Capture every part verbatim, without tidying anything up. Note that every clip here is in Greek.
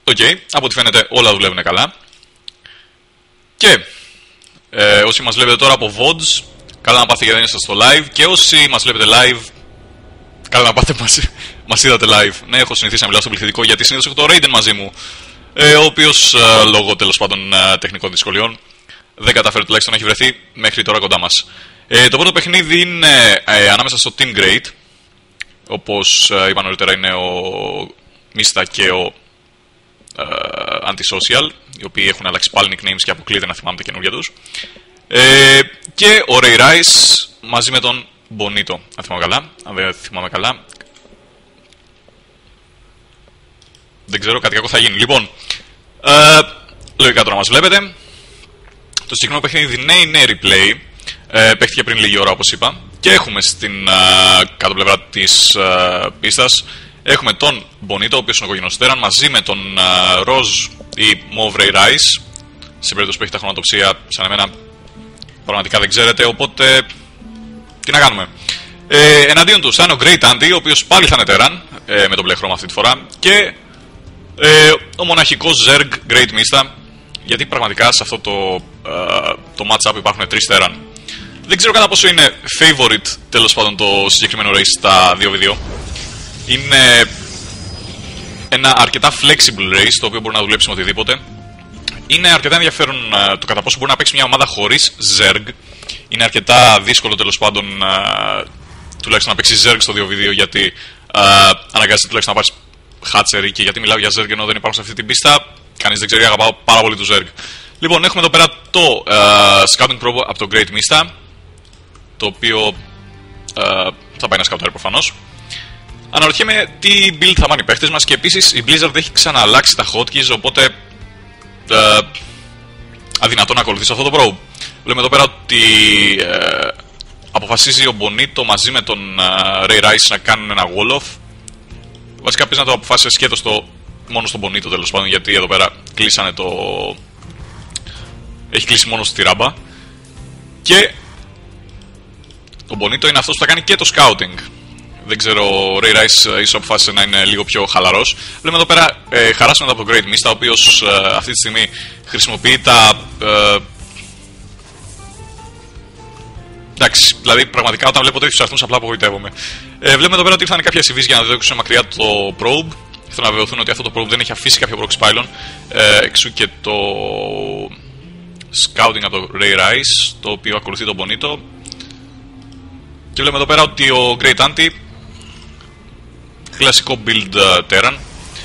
Οκ, okay, από ό,τι φαίνεται όλα δουλεύουν καλά. Και ε, όσοι μας βλέπετε τώρα από βι ο ντι, καλά να πάτε γιατί δεν είστε στο live. Και όσοι μας βλέπετε live, καλά να πάτε μας, μας είδατε live. Ναι, έχω συνηθίσει να μιλάω στο πληθυντικό γιατί συνήθως έχω το Raiden μαζί μου, ε, ο οποίος ε, λόγω τέλος πάντων ε, τεχνικών δυσκολιών δεν καταφέρει τουλάχιστον να έχει βρεθεί μέχρι τώρα κοντά μας. Ε, το πρώτο παιχνίδι είναι ε, ανάμεσα στο Team Great. Όπως ε, είπα νωρίτερα, είναι ο Mista και ο ε, Antisocial, οι οποίοι έχουν αλλάξει πάλι nicknames και αποκλείεται να θυμάμαι τα καινούργια τους. Ε, και ο Ray Rice μαζί με τον Bonito, αν θυμάμαι καλά. Αν δεν θυμάμαι καλά, δεν ξέρω, κάτι κακό θα γίνει. Λοιπόν, ε, λογικά τώρα μας βλέπετε. Το συγκεκριμένο παιχνίδι ναι, είναι replay. Ε, παίχτηκε πριν λίγη ώρα, όπως είπα. Και έχουμε στην uh, κάτω πλευρά της uh, πίστας, έχουμε τον Bonito, ο οποίος είναι ο κοκκινοστέραν, μαζί με τον uh, Rose ή Mauve Ray Rice. Σε περίπτωση που έχει τα χρωματοψία, σαν εμένα, πραγματικά δεν ξέρετε, οπότε τι να κάνουμε. Ε, εναντίον του θα είναι ο Great Anti, ο οποίος πάλι θα είναι Terran, ε, με τον μπλε χρώμα αυτή τη φορά. Και ε, ο μοναχικός Zerg Great Mista, γιατί πραγματικά σε αυτό το, uh, το match-up υπάρχουν τρεις Terran. Δεν ξέρω κατά πόσο είναι favorite τέλος πάντων το συγκεκριμένο race στα δύο βι δύο. Είναι ένα αρκετά flexible race, το οποίο μπορεί να δουλέψει με οτιδήποτε. Είναι αρκετά ενδιαφέρον uh, το κατά πόσο μπορεί να παίξει μια ομάδα χωρίς Zerg. Είναι αρκετά δύσκολο τέλος πάντων uh, τουλάχιστον να παίξει Zerg στο δύο βι δύο, γιατί uh, αναγκάζεται τουλάχιστον να πάρεις Hatchery. Και γιατί μιλάω για Zerg ενώ δεν υπάρχουν σε αυτή την πίστα, κανείς δεν ξέρει, αγαπάω πάρα πολύ του Zerg. Λοιπόν, έχουμε εδώ πέρα το uh, Scouting Probe από το Great Mista, το οποίο uh, θα πάει να σκαουτάρει προφανώς. Αναρωτιέμαι τι build θα πάνε οι παίχτες μας, και επίσης η Blizzard έχει ξανααλλάξει τα hotkeys, οπότε uh, αδυνατό να ακολουθήσει αυτό το probe. Βλέπουμε εδώ πέρα ότι uh, αποφασίζει ο Bonito μαζί με τον uh, Ray Rice να κάνουν ένα wall-off. Βασικά πες να το αποφάσισε σκέτος το, μόνο στον Bonito τέλος πάντων, γιατί εδώ πέρα κλείσανε το... έχει κλείσει μόνο στη ράμπα. Και το Bonito είναι αυτός που θα κάνει και το scouting. Δεν ξέρω, ο Ray Rice ίσως αποφάσισε να είναι λίγο πιο χαλαρός. Βλέπουμε εδώ πέρα ε, χαράσματα από τον Great Mista, ο οποίος ε, αυτή τη στιγμή χρησιμοποιεί τα... Ε, εντάξει, δηλαδή πραγματικά όταν βλέπω τέτοιους αριθμούς απλά απογοητεύομαι. Ε, βλέπουμε εδώ πέρα ότι ήρθαν κάποια σι βις για να δείξουν μακριά το probe. Θέλω να βεβαιωθούν ότι αυτό το probe δεν έχει αφήσει κάποιο proxy pylon. Ε, εξού και το scouting από το Ray Rice, το οποίο ακολουθεί τον Bonito. Και βλέπουμε εδώ πέρα ότι ο Great Anti, κλασικό build uh, Terran.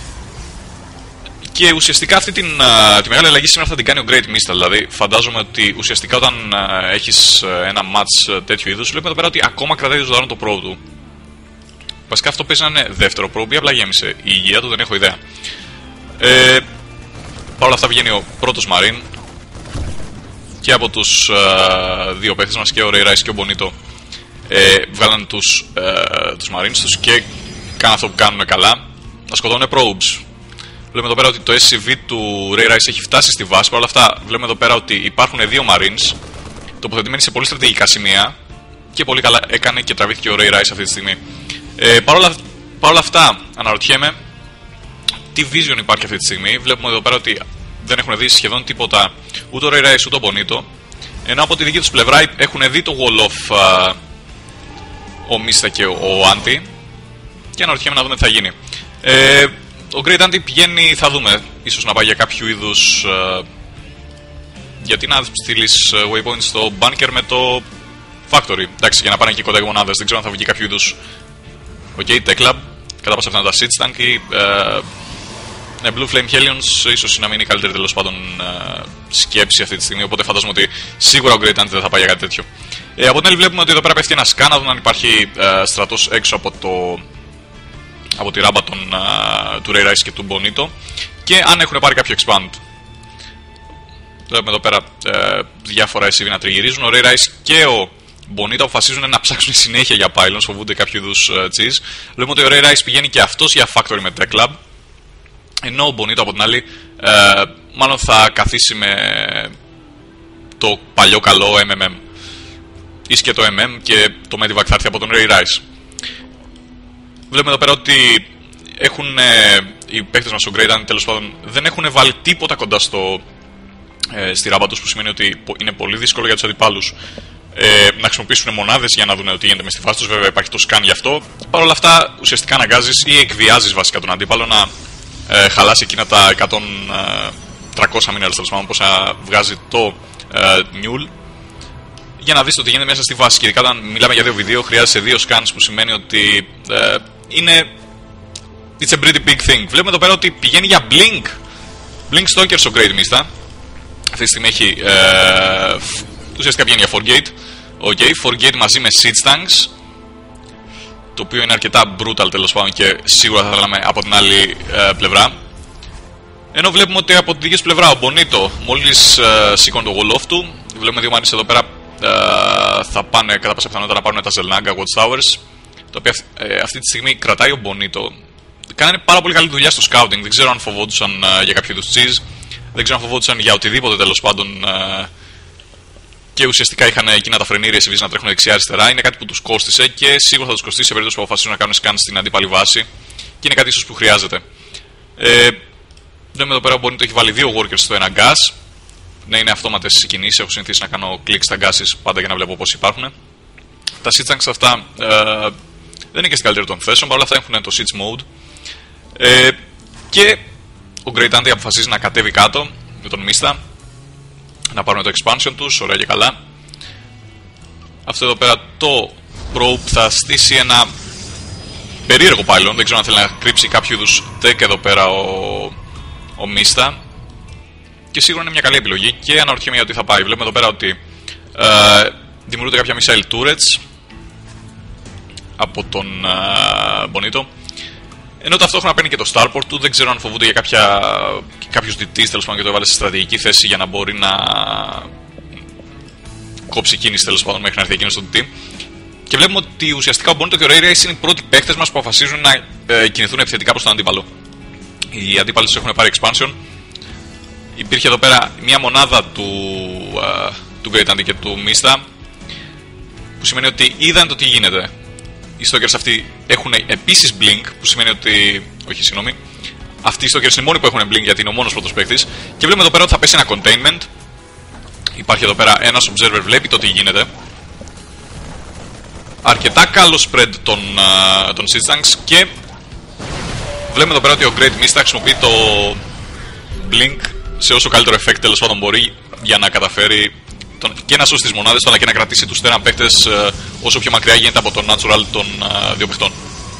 Και ουσιαστικά αυτή την, uh, τη μεγάλη αλλαγή σήμερα θα την κάνει ο Great Mista. Δηλαδή φαντάζομαι ότι ουσιαστικά όταν uh, έχεις uh, ένα match uh, τέτοιου είδους, βλέπουμε εδώ πέρα ότι ακόμα κρατάει ζωντανό το pro του. Βασικά αυτό παίζει να είναι δεύτερο pro, ή απλά γέμισε η υγεία του, δεν έχω ιδέα. Ε, Παρ' όλα αυτά βγαίνει ο πρώτος Marine. Και από τους uh, δύο παίχτες μας, και ο Ray Rice και ο Bonito, ε, βγάλαν τους, uh, τους Marines τους και κάνουν αυτό που κάνουν καλά, να σκοτώνουν probes. Βλέπουμε εδώ πέρα ότι το ες σι βι του Ray Rice έχει φτάσει στη βάση. Παρ' όλα αυτά βλέπουμε εδώ πέρα ότι υπάρχουν δύο Marines τοποθετημένοι σε πολύ στρατηγικά σημεία, και πολύ καλά έκανε και τραβήθηκε ο Ray Rice αυτή τη στιγμή. Ε, παρ' όλα, παρ' όλα αυτά αναρωτιέμαι τι vision υπάρχει αυτή τη στιγμή. Βλέπουμε εδώ πέρα ότι δεν έχουν δει σχεδόν τίποτα ούτε ο Ray Rice ούτε ο Bonito, ενώ από τη δική τους πλευρά έχουν δει το wall of uh, ο Mista και ο Anti, και αναρωτιέμαι να δούμε τι θα γίνει. Ε, ο Great Anti πηγαίνει, θα δούμε, ίσως να πάει για κάποιο είδους uh, γιατί να στείλεις waypoint στο bunker με το factory, εντάξει, για να πάνε εκεί κοντά οι μονάδες. Δεν ξέρω αν θα βγει κάποιο είδους ok, tech lab, κατά πάσα πιθανότητα siege tank ή uh, ναι, Blue Flame Hellions, ίσως να μην είναι η καλύτερη τέλος πάντων uh, σκέψη αυτή τη στιγμή, οπότε φαντάζομαι ότι σίγουρα ο Great Anti δεν θα πάει για κάτι τέτοιο. Ε, από την άλλη βλέπουμε ότι εδώ πέρα πέφτει ένα scan, να δουν αν υπάρχει uh, στρατός έξω από, το, από τη ράμπα των, uh, του Ray Rice και του Bonito, και αν έχουν πάρει κάποιο expand. Βλέπουμε εδώ πέρα uh, διάφορα ες σι βι να τριγυρίζουν. Ο Ray Rice και ο Bonito αποφασίζουν να ψάξουν συνέχεια για pylons, φοβούνται κάποιο είδους uh, cheese. Βλέπουμε ότι ο Ray Rice πηγαίνει και αυτός για factory με tech lab, ενώ ο Bonito από την άλλη uh, μάλλον θα καθίσει με το παλιό καλό εμ εμ εμ. Ίσως και το εμ εμ, και το Medivac θα έρθει από τον Ray Rice. Βλέπουμε εδώ πέρα ότι έχουν ε, οι παίκτες μας στο Great Anti τέλος πάντων δεν έχουν βάλει τίποτα κοντά στο, ε, στη ράμπα τους, που σημαίνει ότι είναι πολύ δύσκολο για τους αντιπάλους ε, να χρησιμοποιήσουν μονάδες για να δουν τι γίνεται με στη φάση τους. Βέβαια υπάρχει το scan γι' αυτό. Παρ' όλα αυτά ουσιαστικά αναγκάζεις ή εκβιάζεις βασικά τον αντίπαλο να ε, χαλάσει εκείνα τα εκατό τριακόσια minerals τέλος πάντων πόσα βγάζει το ε, Mule, για να δεις το τι γίνεται μέσα στη βάση. Και ειδικά όταν μιλάμε για δύο βίντεο, χρειάζεσαι δύο scans, που σημαίνει ότι ε, είναι. It's a pretty big thing. Βλέπουμε εδώ πέρα ότι πηγαίνει για Blink. Blink Stalker στο Great Mista. Αυτή τη στιγμή έχει. Ε, ουσιαστικά πηγαίνει για Forgate. Okay, Forgate μαζί με Siege Tanks. Το οποίο είναι αρκετά brutal τέλος πάντων και σίγουρα θα θέλαμε από την άλλη ε, πλευρά. Ενώ βλέπουμε ότι από τη δική σου πλευρά ο Bonito μόλις ε, σήκωνε το wall off του. Βλέπουμε δύο μάρτυρες εδώ πέρα. Uh, θα πάνε κατά πάσα πιθανότητα να πάρουν τα Zelnaga Watchtowers, τα οποία ε, αυτή τη στιγμή κρατάει ο Bonito. Κάνανε πάρα πολύ καλή δουλειά στο scouting. Δεν ξέρω αν φοβόντουσαν uh, για κάποιο είδους cheese, δεν ξέρω αν φοβόντουσαν για οτιδήποτε τέλος πάντων. Uh, και ουσιαστικά είχαν εκείνα τα φρενήρια συμβείς να τρέχουν δεξιά-αριστερά. Είναι κάτι που τους κόστησε και σίγουρα θα τους κοστίσει σε περίπτωση που αποφασίσουν να κάνουν scans στην αντίπαλη βάση. Και είναι κάτι ίσως που χρειάζεται. Ε, Βλέπουμε εδώ πέρα ο Bonito έχει βάλει δύο workers στο ένα gas. Ναι, είναι αυτόματες κινήσεις. Έχω συνηθίσει να κάνω κλικ στα gases πάντα για να βλέπω πώς υπάρχουν. Τα siege tanks αυτά ε, δεν είναι και στην καλύτερη των θέσεων, παρόλα αυτά έχουν το siege mode. Ε, και ο Great Anti αποφασίζει να κατέβει κάτω με τον Mista, να πάρουν το expansion τους, ωραία και καλά. Αυτό εδώ πέρα το probe θα στήσει ένα περίεργο pylon. Δεν ξέρω αν θέλει να κρύψει κάποιο είδους tech εδώ πέρα ο, ο Mista. Και σίγουρα είναι μια καλή επιλογή και αναρωτιέμαι γιατί θα πάει. Βλέπουμε εδώ πέρα ότι ε, δημιουργούνται κάποια missile turrets από τον ε, Bonito. Ενώ ταυτόχρονα παίρνει και το starport του. Δεν ξέρω αν φοβούνται για κάποια, κάποιους ντι τι τέλος πάντων και το έβαλε σε στρατηγική θέση για να μπορεί να κόψει κίνηση τέλος πάντων μέχρι να έρθει εκείνο στο ντι τι. Και βλέπουμε ότι ουσιαστικά ο Bonito και ο Ray Rice είναι οι πρώτοι παίκτες μας που αποφασίζουν να ε, κινηθούν επιθετικά προς τον αντίπαλο. Οι αντίπαλοι τους έχουν πάρει expansion. Υπήρχε εδώ πέρα μια μονάδα του, uh, του Great Anti και του Mista, που σημαίνει ότι είδαν το τι γίνεται. Οι Stalkers αυτοί έχουν επίσης Blink, που σημαίνει ότι. Όχι, συγγνώμη. Αυτοί οι Stalkers είναι οι μόνοι που έχουν Blink γιατί είναι ο μόνος πρώτος παίκτης. Και βλέπουμε εδώ πέρα ότι θα πέσει ένα containment. Υπάρχει εδώ πέρα ένας observer, βλέπει το τι γίνεται. Αρκετά καλό spread των, uh, των siege tanks και βλέπουμε εδώ πέρα ότι ο Great Mista χρησιμοποιεί το Blink σε όσο καλύτερο effect τέλος πάντων μπορεί για να καταφέρει τον, και να σώσει τις μονάδες του αλλά και να κρατήσει τους τέραν παίκτες ε, όσο πιο μακριά γίνεται από το natural των ε, δύο παιχτών.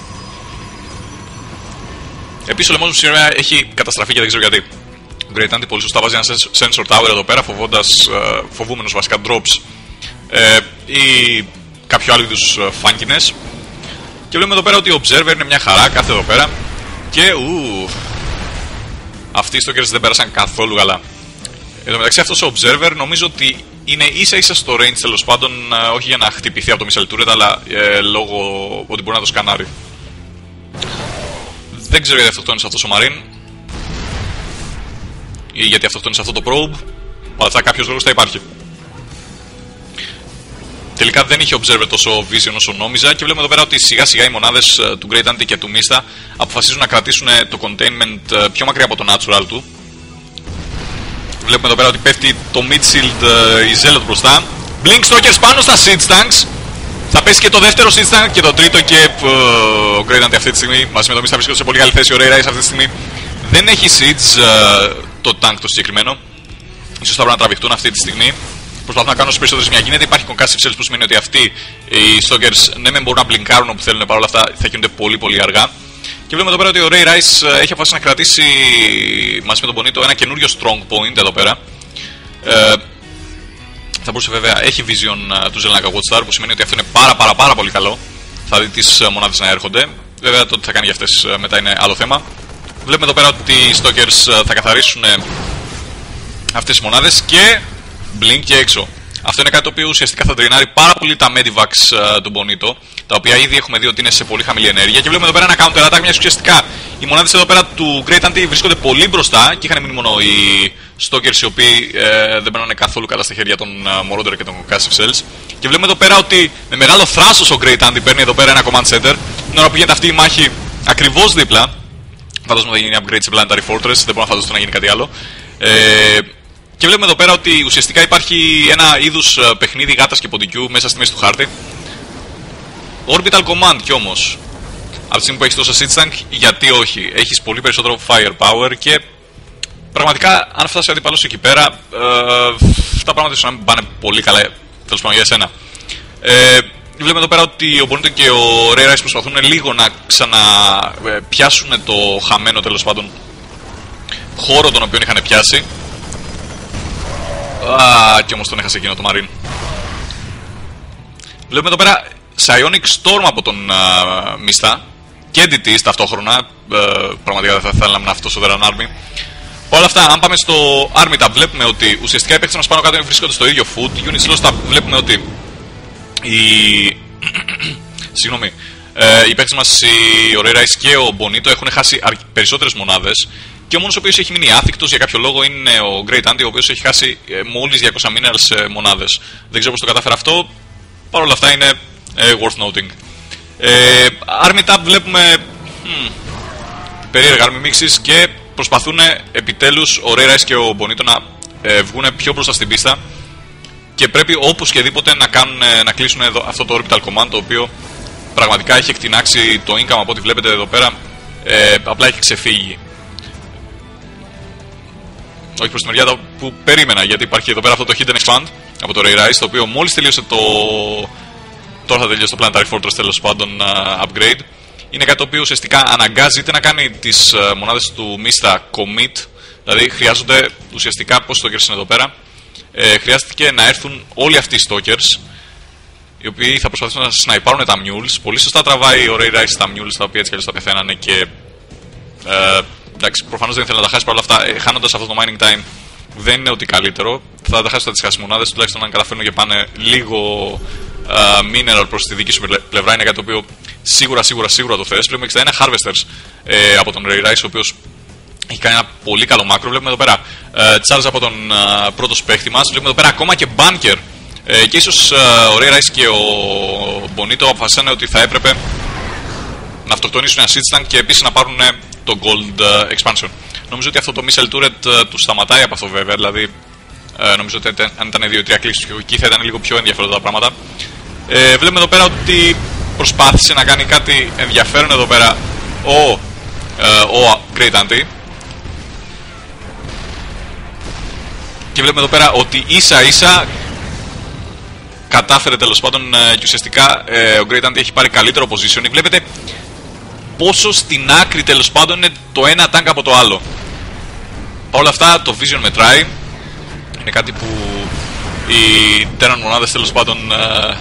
Επίσης ο λαιμός μου σήμερα έχει καταστραφεί και δεν ξέρω γιατί. Ο Great Anti πολύ σωστά βάζει ένα sensor tower εδώ πέρα, φοβώντας, ε, φοβούμενος βασικά drops ε, ή κάποιο άλλο είδους φάνκινες. Και βλέπουμε εδώ πέρα ότι ο observer είναι μια χαρά, κάθε εδώ πέρα και ου, αυτοί οι Stalkers δεν πέρασαν καθόλου καλά. Εν τω μεταξύ αυτός ο observer νομίζω ότι είναι ίσα ίσα στο range τέλος πάντων, όχι για να χτυπηθεί από το missile turret, αλλά ε, λόγω ότι μπορεί να το σκανάρει. Δεν ξέρω γιατί αυτοκτόνησε αυτός ο Marine ή γιατί αυτοκτόνησε αυτό το probe, αλλά αυτά κάποιος λόγος θα υπάρχει. Τελικά δεν είχε observer τόσο vision όσο νόμιζα και βλέπουμε εδώ πέρα ότι σιγά σιγά οι μονάδες του Great Anti και του Mista αποφασίζουν να κρατήσουν το containment πιο μακριά από το natural του. Βλέπουμε εδώ πέρα ότι πέφτει το mid shield η Zealot μπροστά. Blink Stalkers πάνω στα siege tanks. Θα πέσει και το δεύτερο siege tank και το τρίτο και uh, ο Great Anti αυτή τη στιγμή μαζί με το Mista βρίσκεται σε πολύ καλή θέση. Ο Ray Rice αυτή τη στιγμή δεν έχει siege uh, το tank το συγκεκριμένο. Ίσως θα πρέπει να τραβηχτούν αυτή τη στιγμή. Προσπαθούν να κάνουν όσο περισσότερες μια γίνεται. Υπάρχει concussive cells που σημαίνει ότι αυτοί οι Stalkers ναι, μεν μπορούν να μπλινκάρουν όπου θέλουν, παρόλα αυτά θα κινούνται πολύ πολύ αργά. Και βλέπουμε εδώ πέρα ότι ο Ray Rice έχει αποφασίσει να κρατήσει μαζί με τον Bonito ένα καινούριο strong point εδώ πέρα. Ε, θα μπορούσε βέβαια, έχει vision του Zelnaga Watchtower που σημαίνει ότι αυτό είναι πάρα πάρα πάρα πολύ καλό. Θα δει τις μονάδες να έρχονται. Βέβαια το τι θα κάνει για αυτές μετά είναι άλλο θέμα. Βλέπουμε εδώ πέρα ότι οι Stalkers θα καθαρίσουν αυτές τις μονάδες και Blink και έξω. Αυτό είναι κάτι το οποίο ουσιαστικά θα τρινάρει πάρα πολύ τα Medivacs uh, του Bonito, τα οποία ήδη έχουμε δει ότι είναι σε πολύ χαμηλή ενέργεια. Και βλέπουμε εδώ πέρα ένα counter attack, μια ουσιαστικά οι μονάδες εδώ πέρα του Great Anti βρίσκονται πολύ μπροστά και είχαν μείνει μόνο οι Stalkers οι οποίοι ε, δεν περνάνε καθόλου καλά στα χέρια των uh, Marauder και των Concussive Cells. Και βλέπουμε εδώ πέρα ότι με μεγάλο θράσος ο Great Anti παίρνει εδώ πέρα ένα command center, την ώρα που γίνεται αυτή η μάχη ακριβώς δίπλα. Φαντάζομαι θα γίνει upgrade σε Planetary Fortress, δεν μπορώ να φανταστώ να γίνει κάτι άλλο. Ε, και βλέπουμε εδώ πέρα ότι ουσιαστικά υπάρχει ένα είδους παιχνίδι γάτας και ποντικού μέσα στη μέση του χάρτη. Orbital Command κι όμως. Από τη στιγμή που έχεις τόσα siege tank, γιατί όχι. Έχεις πολύ περισσότερο firepower και πραγματικά αν φτάσει ο αντίπαλος εκεί πέρα, ε, τα πράγματα ίσως να μην πάνε πολύ καλά, τέλος πάντων για εσένα. Ε, βλέπουμε εδώ πέρα ότι ο Bonito και ο Ray Rice προσπαθούν λίγο να ξαναπιάσουν το χαμένο, τέλος πάντων, χώρο τον οποίο είχαν πιάσει. Α, και όμως τον έχασε εκείνο το Marine. Βλέπουμε εδώ πέρα Psionic Storm από τον uh, Mista και ντι τι ταυτόχρονα. Uh, πραγματικά δεν θα θέλαμε να αυτό στο Terran Army. Παρ' όλα αυτά, αν πάμε στο Army Tab, βλέπουμε ότι ουσιαστικά οι παίκτες μας πάνω κάτω βρίσκονται στο ίδιο foot. Unit Slow Tab, βλέπουμε ότι οι, συγγνώμη, ε, οι παίκτες μας, ο Ray Rice και ο Bonito, έχουν χάσει περισσότερες μονάδες. Και ο μόνος ο οποίος έχει μείνει άθικτος για κάποιο λόγο είναι ο Great Anti, ο οποίος έχει χάσει ε, μόλις διακόσια minerals ε, μονάδες. Δεν ξέρω πώς το κατάφερα αυτό. Παρ' όλα αυτά είναι ε, worth noting. Ε, Army Tab βλέπουμε hmm, περίεργα army mixes και προσπαθούν επιτέλους ο Ray Rice και ο Bonito να ε, βγουν πιο μπροστά στην πίστα. Και πρέπει όπως και δίποτε να, κάνουν, να κλείσουν εδώ, αυτό το Orbital Command, το οποίο πραγματικά έχει εκτινάξει το income από ό,τι βλέπετε εδώ πέρα. Ε, απλά έχει ξεφύγει. Όχι προς τη μεριά που περίμενα, γιατί υπάρχει εδώ πέρα αυτό το Hidden Expand από το Ray Rice, το οποίο μόλις τελείωσε το... Τώρα θα τελειώσει το Planetary Fortress, τέλος πάντων, uh, upgrade. Είναι κάτι το οποίο ουσιαστικά αναγκάζει είτε να κάνει τις uh, μονάδες του Mista commit, δηλαδή χρειάζονται ουσιαστικά, πώς stalkers είναι εδώ πέρα, ε, χρειάστηκε να έρθουν όλοι αυτοί οι stalkers, οι οποίοι θα προσπαθήσουν να σναϊπάρουν τα mules. Πολύ σωστά τραβάει ο Ray Rice τα mules, τα οποία έτσι κι αλλιώς θα πεθαίνανε και... Ε, εντάξει, προφανώς δεν ήθελα να τα χάσει, παρόλα αυτά, ε, χάνοντας αυτό το mining time δεν είναι ότι καλύτερο. Θα τα χάσει, θα τις χάσει μονάδες, τουλάχιστον αν καταφέρουν και πάνε λίγο uh, mineral προς τη δική σου πλευρά. Είναι κάτι το οποίο σίγουρα, σίγουρα, σίγουρα το θες. Βλέπουμε εξήντα ένα harvesters ε, από τον Ray Rice, ο οποίος έχει κάνει ένα πολύ καλό μάκρο. Βλέπουμε εδώ πέρα uh, charge από τον uh, πρώτο παίχτη μας. Βλέπουμε εδώ πέρα ακόμα και bunker. Ε, και ίσως uh, ο Ray Rice και ο Bonito αποφασίσανε ότι θα έπρεπε να αυτοκτονήσουν ένα siege tank και επίσης να πάρουν το gold uh, expansion. Νομίζω ότι αυτό το missile turret uh, του σταματάει από αυτό, βέβαια. Δηλαδή, uh, νομίζω ότι αν ήταν δύο τρία κλικς και εκεί θα ήταν λίγο πιο ενδιαφέροντα τα πράγματα. Ε, βλέπουμε εδώ πέρα ότι προσπάθησε να κάνει κάτι ενδιαφέρον εδώ πέρα ο, uh, ο Great Anti. Και βλέπουμε εδώ πέρα ότι ίσα ίσα κατάφερε, τέλος πάντων, uh, και ουσιαστικά uh, ο Great Anti έχει πάρει καλύτερο position. Βλέπετε πόσο στην άκρη, τέλος πάντων, είναι το ένα tank από το άλλο. Όλα αυτά το vision μετράει. Είναι κάτι που οι Terran μονάδες, τέλος πάντων, uh,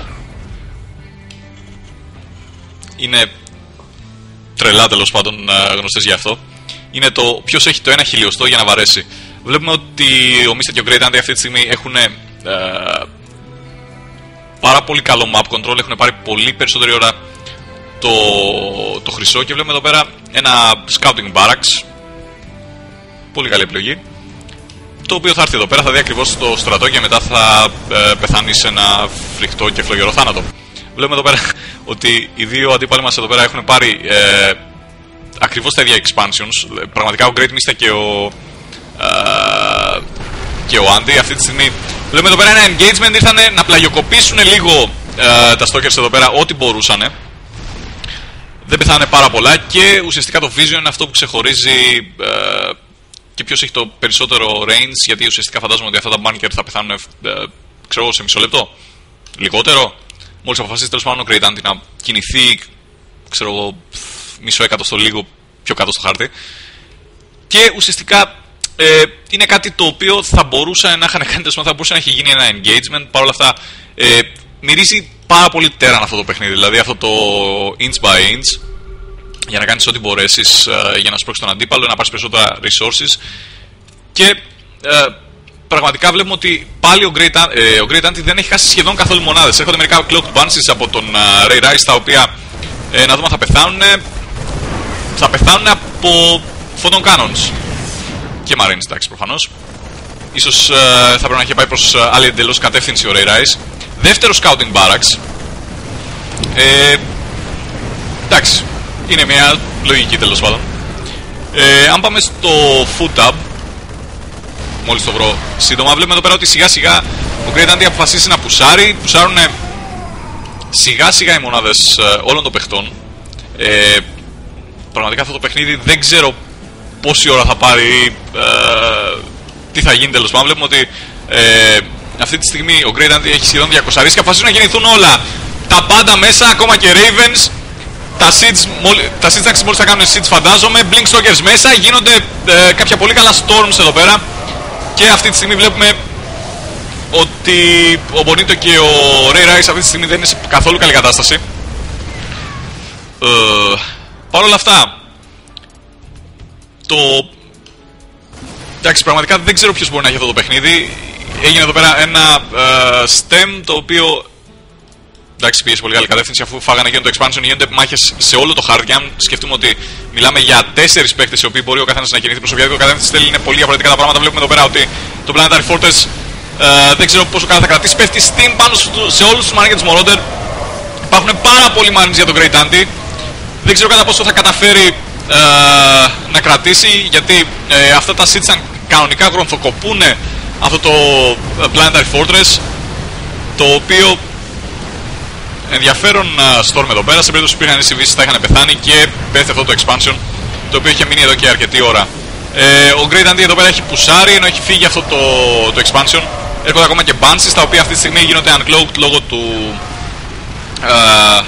είναι τρελά, τέλος πάντων, uh, γνωστές για αυτό. Είναι το ποιος έχει το ένα χιλιοστό για να βαρέσει. Βλέπουμε ότι ο Mista και ο Great Anti αυτή τη στιγμή έχουν uh, πάρα πολύ καλό map control, έχουν πάρει πολύ περισσότερη ώρα το, το χρυσό και βλέπουμε εδώ πέρα ένα scouting barracks. Πολύ καλή επιλογή. Το οποίο θα έρθει εδώ πέρα, θα δει ακριβώς το στρατό και μετά θα ε, πεθάνει σε ένα φρικτό και φλογερό θάνατο. Βλέπουμε εδώ πέρα ότι οι δύο αντίπαλοι μας εδώ πέρα έχουν πάρει ε, ακριβώς τα ίδια expansions. Πραγματικά ο Great Mista και ο ε, και ο Andy αυτή τη στιγμή. Βλέπουμε εδώ πέρα ένα engagement, ήρθαν να πλαγιοκοπήσουν λίγο ε, τα stalkers εδώ πέρα ό,τι μπορούσαν. Δεν πεθάνε πάρα πολλά και ουσιαστικά το vision είναι αυτό που ξεχωρίζει ε, και ποιος έχει το περισσότερο range, γιατί ουσιαστικά φαντάζομαι ότι αυτά τα bunker θα πεθάνουν ε, ξέρω, σε μισό λεπτό. Λιγότερο. Μόλις αποφασίσει, τέλος πάντων, ο Great Anti να κινηθεί, ξέρω, μισό εκατοστό λίγο πιο κάτω στο χάρτη. Και ουσιαστικά ε, είναι κάτι το οποίο θα μπορούσε να είχαν κάνει, θα μπορούσε να έχει γίνει ένα engagement. Παρ' όλα αυτά ε, μυρίζει πάρα πολύ Terran αυτό το παιχνίδι. Δηλαδή αυτό το inch by inch, για να κάνεις ό,τι μπορέσεις ε, για να σπρώξεις τον αντίπαλο, να πάρεις περισσότερα resources. Και ε, πραγματικά βλέπουμε ότι πάλι ο Great, ε, ο Great Anti δεν έχει χάσει σχεδόν καθόλου μονάδες. Έρχονται μερικά cloaked bunches από τον uh, Ray Rice, τα οποία ε, να δούμε αν θα πεθάνουν. Θα πεθάνουν από photon cannons και marines, εντάξει, προφανώς. Ίσως ε, θα πρέπει να έχει πάει προς ε, άλλη εντελώς κατεύθυνση ο Ray Rice. Δεύτερο scouting barracks. Ε, εντάξει, είναι μια λογική, τέλος πάντων. Ε, αν πάμε στο food tab, μόλις το βρω σύντομα, βλέπουμε εδώ πέρα ότι σιγά σιγά ο Great Anti αποφασίσει να πουσάρει. Πουσάρουν σιγά σιγά οι μονάδες ε, όλων των παιχτών. Ε, πραγματικά αυτό το παιχνίδι δεν ξέρω πόση ώρα θα πάρει, ε, τι θα γίνει τέλος πάντων. Βλέπουμε ότι ε, αυτή τη στιγμή ο Great Anti έχει σχεδόν διακόσια ρίσκα. Αποφασίζουν να γεννηθούν όλα, τα πάντα μέσα, ακόμα και Ravens. Τα Seeds, τα Seeds μόλις θα κάνουν Seeds φαντάζομαι. Blink Stalkers μέσα, γίνονται ε, κάποια πολύ καλά Storms εδώ πέρα. Και αυτή τη στιγμή βλέπουμε ότι ο Bonito και ο Ray Rice αυτή τη στιγμή δεν είναι σε καθόλου καλή κατάσταση. Ε, Παρ' όλα αυτά, το... εντάξει, πραγματικά δεν ξέρω ποιος μπορεί να έχει αυτό το παιχνίδι. Έγινε εδώ πέρα ένα ε, stem το οποίο... εντάξει, πήγε σε πολύ καλή κατεύθυνση, αφού φάγανε και το expansion. Γίνονται μάχες σε όλο το χάρτη. Αν σκεφτούμε ότι μιλάμε για τέσσερις παίκτες οι οποίοι μπορεί ο καθένας να κινηθεί προς οποιαδήποτε κατεύθυνση θέλει, είναι πολύ διαφορετικά τα πράγματα. Βλέπουμε εδώ πέρα ότι το Planetary Fortress ε, δεν ξέρω πόσο καλά θα κρατήσει. Πέφτει steam πάνω σε όλους τους Marines και τους Marauder. Υπάρχουν πάρα πολλοί Marines για τον Great Anti. Δεν ξέρω κατά πόσο θα καταφέρει ε, να κρατήσει, γιατί ε, αυτά τα Seeds κανονικά γρονθοκοπούν αυτό το Planetary Fortress, το οποίο ενδιαφέρον uh, Storm εδώ πέρα. Σε περίπτωση που υπήρχαν συμβήσεις θα είχαν πεθάνει και πέφτει αυτό το expansion, το οποίο είχε μείνει εδώ και αρκετή ώρα. Ε, ο Great Anti εδώ πέρα έχει πουσάρει, ενώ έχει φύγει αυτό το, το expansion. Έρχονται ακόμα και Banshees, τα οποία αυτή τη στιγμή γίνονται uncloaked λόγω του uh,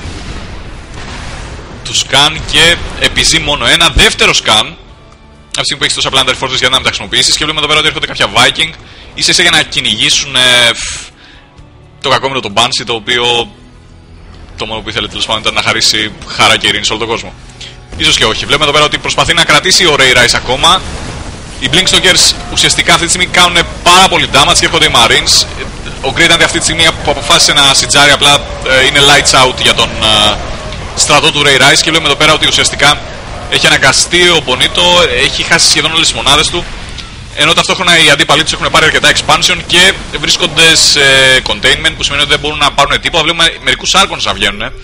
του scan, και επιζεί μόνο ένα δεύτερο scan αυτή τη στιγμή που έχει τόσα Planetary Fortress για να μην τα χρησιμοποιήσεις. Και βλέπουμε εδώ πέρα ότι έρχονται κάποια Viking ίσα ίσα για να κυνηγήσουν ε, το κακόμενο το Banshee, το οποίο το μόνο που ήθελε τέλος πάντων ήταν να χαρίσει χαρά και ειρήνη σε όλο τον κόσμο. Ίσως και όχι. Βλέπουμε εδώ πέρα ότι προσπαθεί να κρατήσει ο Ray Rice ακόμα. Οι Blink Stalkers ουσιαστικά αυτή τη στιγμή κάνουν πάρα πολύ damage και έρχονται οι Marines. Ο Great Anti αυτή τη στιγμή που αποφάσισε να σιτζάρει απλά ε, είναι lights out για τον ε, στρατό του Ray Rice, και βλέπουμε εδώ πέρα ότι ουσιαστικά έχει αναγκαστεί ο Bonito, έχει χάσει σχεδόν όλες τις μονάδες του, ενώ ταυτόχρονα οι αντίπαλοι τους έχουν πάρει αρκετά expansion και βρίσκονται σε containment, που σημαίνει ότι δεν μπορούν να πάρουν τίποτα. Βλέπουμε μερικούς Archons να βγαίνουν. Ε,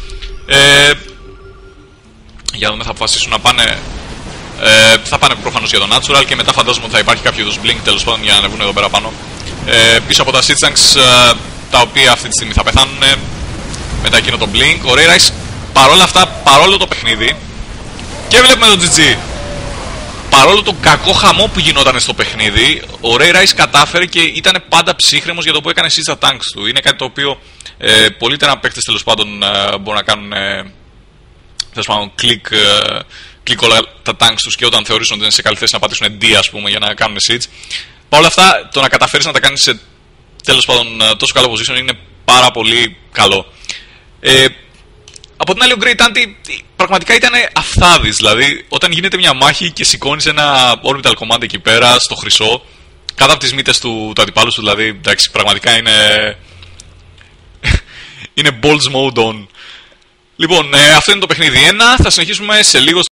για να δούμε, θα αποφασίσουν να πάνε. Ε, θα πάνε προφανώς για το Natural, και μετά φαντάζομαι ότι θα υπάρχει κάποιο είδους blink τέλος πάντων για να ανεβούν εδώ πέρα πάνω. Ε, πίσω από τα Siege Tanks, ε, τα οποία αυτή τη στιγμή θα πεθάνουν μετά εκείνο το blink. Ο Ray Rice παρόλα αυτά, παρόλο το παιχνίδι, και βλέπουμε το τζι τζι, παρόλο το κακό χαμό που γινόταν στο παιχνίδι, ο Ray Rice κατάφερε και ήταν πάντα ψύχρεμος για το που έκανε Siege τα tanks του. Είναι κάτι το οποίο ε, πολλοί τένα παίκτες τέλος πάντων ε, μπορούν να κάνουν ε, τέλος πάντων κλικ, ε, κλικ όλα τα tanks τους, και όταν θεωρήσουν ότι είναι σε καλή θέση να πατήσουν D, ας πούμε, για να κάνουν Siege. Παρ' όλα αυτά, το να καταφέρεις να τα κάνεις σε τέλος πάντων τόσο καλό position είναι πάρα πολύ καλό. Ε, Από την άλλη, ο Great Anti πραγματικά ήταν αυθάδης. Δηλαδή, όταν γίνεται μια μάχη και σηκώνεις ένα orbital command εκεί πέρα στο χρυσό, κάτω από τις μύτες του, του αντιπάλου σου, δηλαδή, εντάξει, πραγματικά είναι. είναι balls mode on. Λοιπόν, ε, αυτό είναι το παιχνίδι ένα. Θα συνεχίσουμε σε λίγο